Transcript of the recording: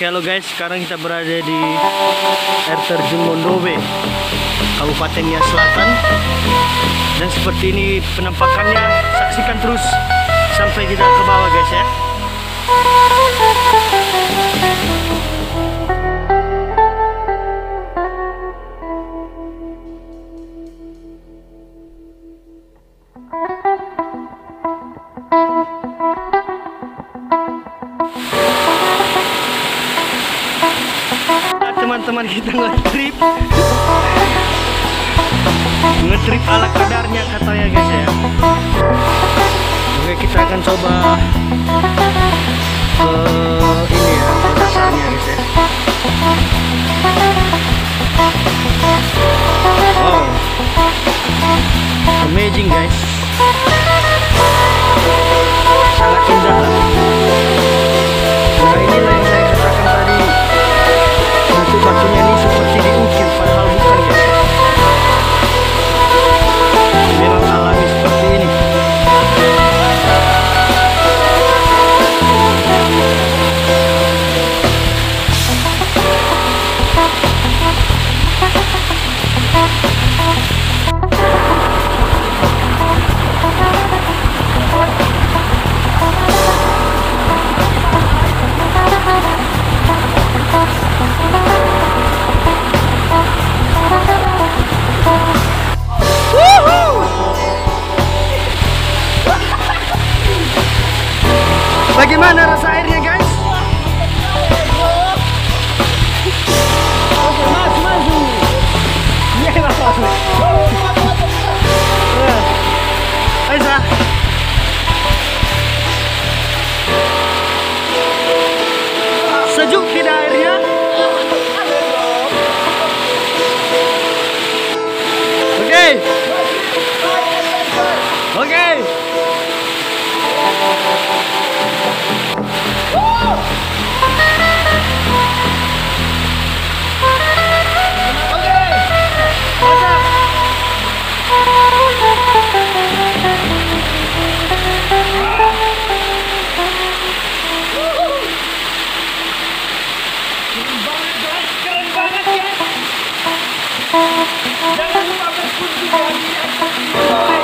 Oke, halo guys, sekarang kita berada di air terjun Mondobe, Kabupaten Nias Selatan. Dan seperti ini penampakannya, saksikan terus sampai kita ke bawah guys ya. Teman-teman kita ngetrip ala kadarnya katanya guys ya. Oke, kita akan coba ke ini ya, dasarnya guys ya. Wow, amazing guys, sangat indah lah. Nah, inilah yang saya katakan tadi, batu-batunya ini seperti diukir, padahal bukan guys. Memang alami seperti ini. Bagaimana rasa airnya guys? Oke, maju. Iya, maju. Aiza. Sejuk tidak airnya? Oke. Oke. Jangan lupa berkunjung lagi.